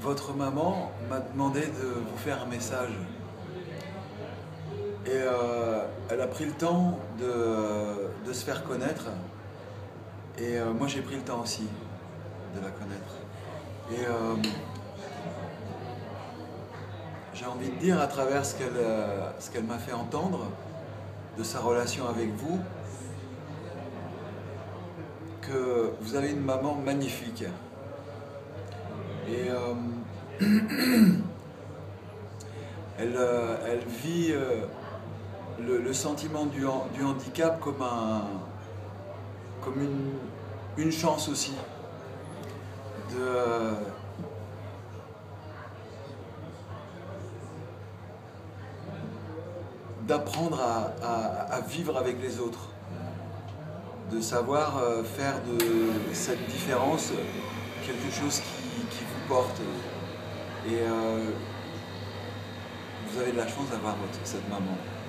Votre maman m'a demandé de vous faire un message. Et elle a pris le temps de se faire connaître. Et moi j'ai pris le temps aussi de la connaître. Et j'ai envie de dire à travers ce qu'elle m'a fait entendre de sa relation avec vous, que vous avez une maman magnifique. Et elle vit le sentiment du handicap comme une chance aussi de, d'apprendre à vivre avec les autres, de savoir faire de cette différence quelque chose qui vous porte. Et vous avez de la chance d'avoir cette maman.